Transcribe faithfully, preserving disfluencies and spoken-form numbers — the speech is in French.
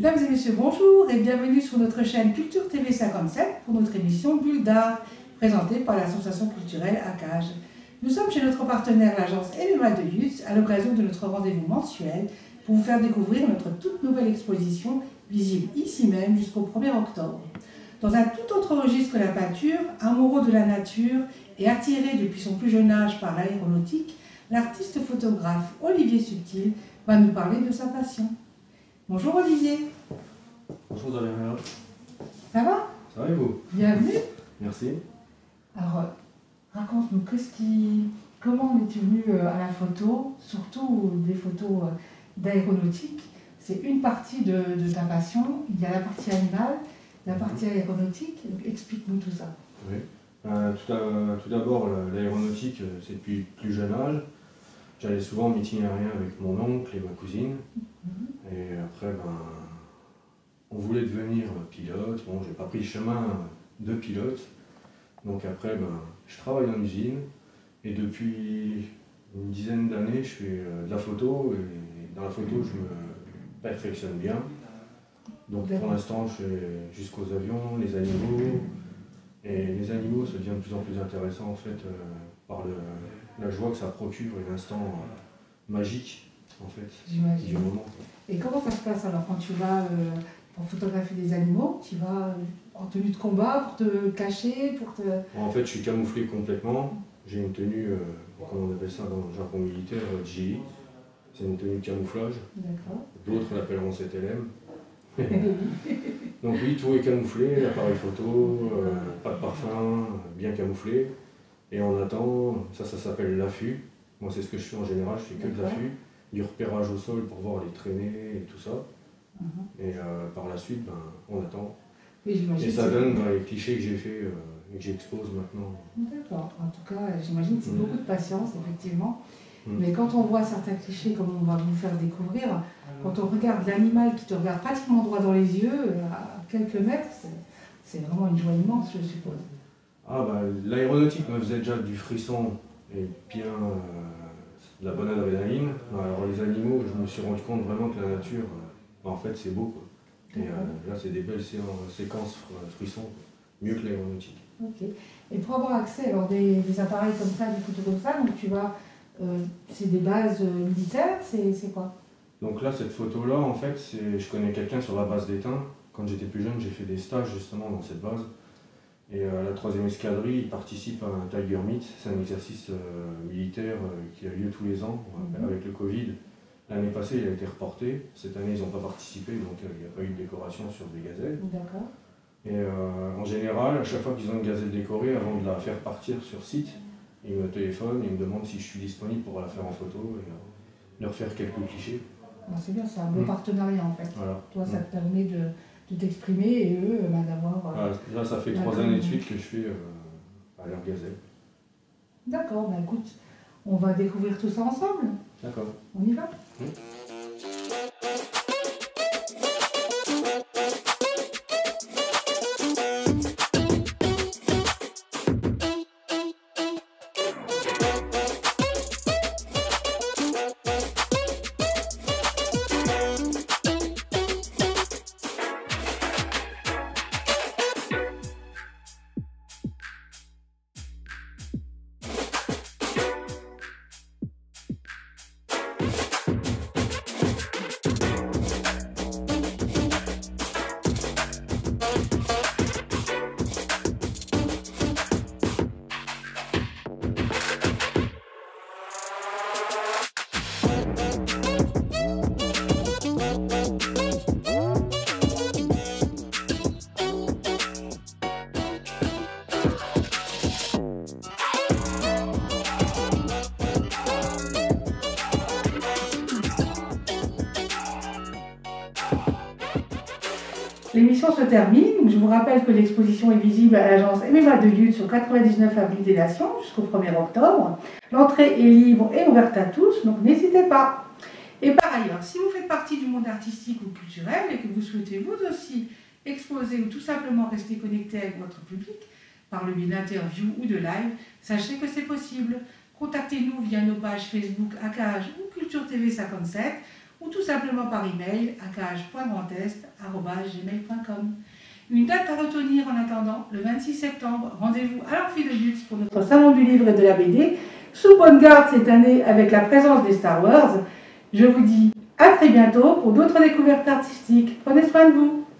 Mesdames et messieurs, bonjour et bienvenue sur notre chaîne Culture T V cinquante-sept pour notre émission Bulle d'Art, présentée par l'association culturelle ACAGE. Nous sommes chez notre partenaire, l'agence Elema de Lutz, à l'occasion de notre rendez-vous mensuel pour vous faire découvrir notre toute nouvelle exposition, visible ici même jusqu'au premier octobre. Dans un tout autre registre que la peinture, amoureux de la nature et attiré depuis son plus jeune âge par l'aéronautique, l'artiste photographe Olivier Subtil va nous parler de sa passion. Bonjour Olivier. Bonjour Dorian. Ça va? Ça va et vous? Bienvenue. Merci. Alors, raconte-nous, qu'est-ce qui... comment es-tu venu à la photo, surtout des photos d'aéronautique? C'est une partie de, de ta passion, il y a la partie animale, la partie aéronautique, donc explique-nous tout ça. Oui. Euh, tout d'abord, l'aéronautique, c'est depuis plus jeune âge. J'allais souvent en itinéraire avec mon oncle et ma cousine. Mm-hmm. Et après, ben, on voulait devenir pilote. Bon, j'ai pas pris le chemin de pilote. Donc après, ben, je travaille en usine. Et depuis une dizaine d'années, je fais de la photo. Et dans la photo, je me perfectionne bien. Donc pour l'instant, je fais jusqu'aux avions, les animaux. Et les animaux, ça devient de plus en plus intéressant en fait, euh, par le, la joie que ça procure et l'instant euh, magique en fait du moment. Et comment ça se passe alors quand tu vas euh, pour photographier des animaux? Tu vas euh, en tenue de combat pour te cacher, pour te... En fait, je suis camouflé complètement. J'ai une tenue, euh, comment on appelle ça dans le jargon militaire, euh, G I. C'est une tenue de camouflage. D'autres l'appelleront C T L M. Donc oui, tout est camouflé, appareil photo, euh, pas de parfum, bien camouflé. Et on attend, ça ça s'appelle l'affût. Moi c'est ce que je fais en général, je fais que de l'affût, du repérage au sol pour voir les traînées et tout ça. Uh-huh. Et euh, par la suite, ben, on attend. Oui, et ça donne ben, les clichés que j'ai fait euh, et que j'expose maintenant. D'accord, en tout cas j'imagine que c'est mmh. beaucoup de patience effectivement. Mmh. Mais quand on voit certains clichés comme on va vous faire découvrir, quand on regarde l'animal qui te regarde pratiquement droit dans les yeux, à quelques mètres, c'est vraiment une joie immense, je suppose. Ah bah, l'aéronautique me faisait déjà du frisson et bien euh, de la bonne adrénaline. Alors les animaux, je me suis rendu compte vraiment que la nature, euh, en fait, c'est beau. Quoi. Et euh, là, c'est des belles séquences frissons, mieux que l'aéronautique. Ok. Et pour avoir accès à des, des appareils comme ça, des photos comme ça, donc tu vas, euh, c'est des bases euh, militaires, c'est quoi? Donc là, cette photo-là, en fait, je connais quelqu'un sur la base d'Étain. Quand j'étais plus jeune, j'ai fait des stages justement dans cette base. Et à la troisième escadrille, il participe à un Tiger Meet. C'est un exercice euh, militaire euh, qui a lieu tous les ans. Mm-hmm. Avec le Covid, l'année passée, il a été reporté. Cette année, ils n'ont pas participé, donc euh, il n'y a pas eu de décoration sur des gazelles. D'accord. Et euh, en général, à chaque fois qu'ils ont une gazelle décorée, avant de la faire partir sur site, ils me téléphonent, ils me demandent si je suis disponible pour la faire en photo et euh, leur faire quelques clichés. C'est bien, c'est un beau mmh. partenariat en fait. Voilà. Toi, ça mmh. te permet de, de t'exprimer et eux bah, d'avoir... Euh, voilà. Là, ça fait trois années de suite que je fais euh, à leur gazelle. D'accord, bah écoute, on va découvrir tout ça ensemble. D'accord. On y va mmh. L'émission se termine. Je vous rappelle que l'exposition est visible à l'agence Elema de Lutz sur quatre-vingt-dix-neuf avenue des Nations jusqu'au premier octobre. L'entrée est libre et ouverte à tous, donc n'hésitez pas. Et par ailleurs, si vous faites partie du monde artistique ou culturel et que vous souhaitez vous aussi exposer ou tout simplement rester connecté avec votre public par le biais d'interviews ou de live, sachez que c'est possible. Contactez-nous via nos pages Facebook ACAGE ou Culture T V cinquante-sept ou tout simplement par email à cage point grandest arobase gmail point com. Une date à retenir en attendant, le vingt-six septembre, rendez-vous à l'Amphi de Lutz pour notre salon du livre et de la B D, sous bonne garde cette année avec la présence des Star Wars. Je vous dis à très bientôt pour d'autres découvertes artistiques. Prenez soin de vous.